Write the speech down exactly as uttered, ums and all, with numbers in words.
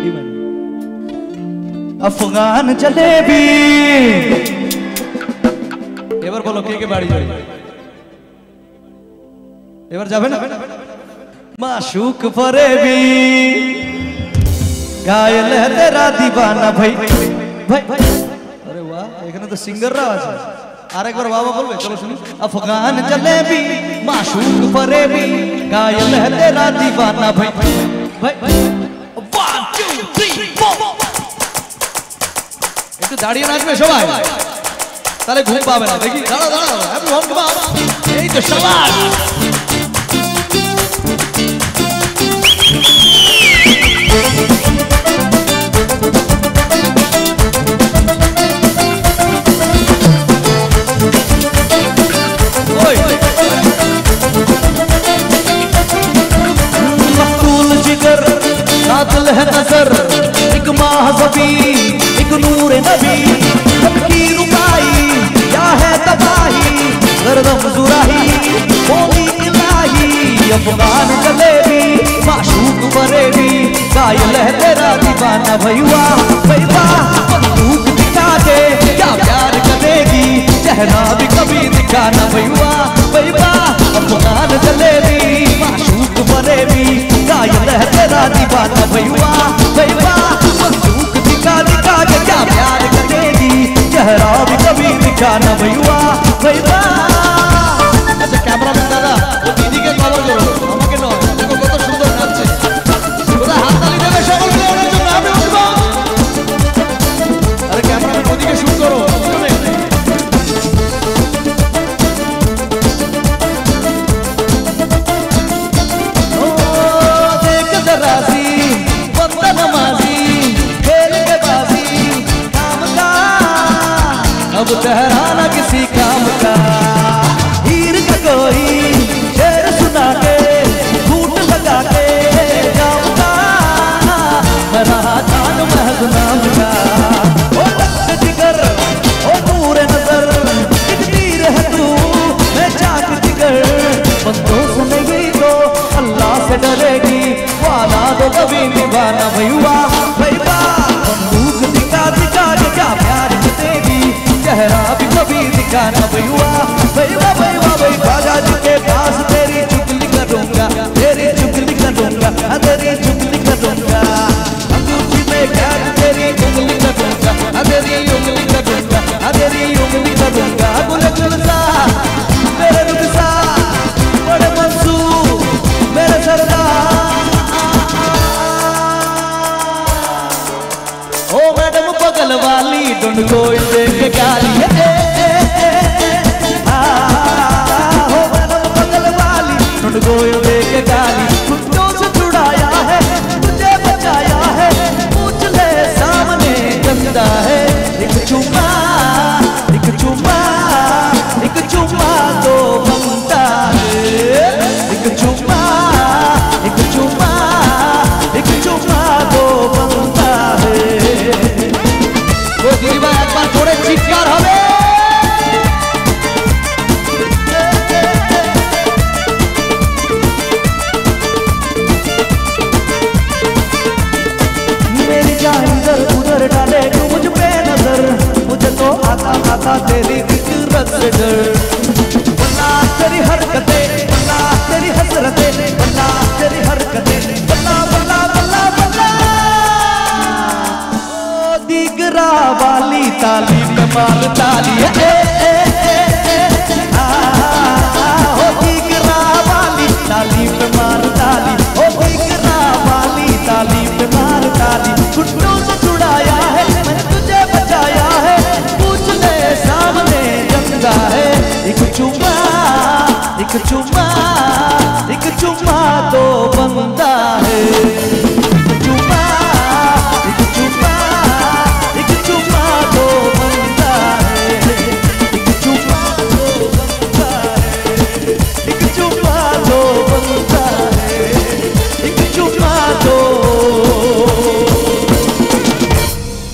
की मैंने। अफगान जलेबी एबार बोलो के के बाड़ी जाए एबार जाबे ना माशूक फरेबी गायल है तेरा दीवाना भाई भाई अरे वाह এখানে তো সিঙ্গাররা আছে আরেকবার বাবা বলবে চলো শুনি अफगान जलेबी माशूक फरेबी गायल है तेरा दीवाना भाई भाई वन टू थ्री फोर একটু দাঁড়িয়ে নাচবে সবাই তাহলে ঘুম পাবে না দেখি দাঁড়াও দাঁড়াও এভরিওয়ান কাম অন এই তো সবাই मकतूल जिगर कातिल है नजर एक माहज़बी एक नूर नबी सबकी रुबाई क्या है तबाही गर्दम जुराही बोली इलाही अफगान जलेबी माशूक फरेबी गायल है तेरा दीवाना भैया भैया बंदूक दिखा के क्या प्यार करेगी चेहरा भी कभी दिखाना भैया भैया अफगान जलेबी माशूक फरेबी गायल है तेरा दीवाना भैया भैया बंदूक दिखा दिखा के क्या प्यार करेगी चेहरा भी कभी दिखाना भैया भैया अच्छा कैमरा मैन दादा वो दीदी के कवर करो আমাকে নাও দেখো কত সুন্দর নাচছে ওরা হাত তালি দেবে সকল মিলে ওনার জন্য আমি উঠবো আরে ক্যামেরাম্যান ওদিকে শুট করো শুনে ও দেখ जरा सी बंदा नमाजी खेल के बाजी काम का अब ठहराना किसी काम का हीर का कोई शेर सुना के झूठ लगा के जाऊंगा मेरा जान महज नाम का ओ लग जिगर ओ नूर नजर एक तीर है तू मैं चाक जिगर बंदों से नहीं तो अल्लाह से डरेगी वादा तो कभी निभाना भैया भैया बंदूक दिखा दिखा के क्या प्यार देगी चेहरा भी कभी दिखाना भैया भैया भैया भाई बाजा जी के पास तेरी चुगली करूंगा तेरी चुगली करूंगा तेरी चुगली करूंगा अंगूठी में कैद तेरी उंगली करूंगा तेरी उंगली करूंगा तेरी उंगली करूंगा गुल गुलसा मेरे रुखसा बड़े मंसूर मेरे सरदार ओ मैडम बगल वाली ढूंढ को देख के गाली है हो मैडम बगल वाली ढूंढ को देख के गाली कुत्तों से छुड़ाया है तुझे बचाया है पूछ ले सामने गंदा है एक चुम्मा एक चुम्मा एक चुम्मा तो बनता है एक चुम्मा एक चुम्मा एक चुम्मा तो बनता है वो दीवा एक बार थोड़े चिৎকার হবে मेरी जान इधर उधर डाले तू मुझ पे नजर मुझे तो आता आता तेरी फिक्र से डर वल्ला तेरी हरकतें वल्ला तेरी हसरतें वल्ला तेरी हरकतें वल्ला वल्ला वल्ला वल्ला ओ दिगरा वाली ताली पे मार ताली ए ए आ हो दिगरा वाली ताली पे मार ताली ओ दिगरा वाली ताली पे मार ताली घुटनों से छुड़ाया है मैंने तुझे बचाया है पूछ ले सामने गंदा है एक चुम्मा एक चुम्मा एक चुम्मा तो बनता है।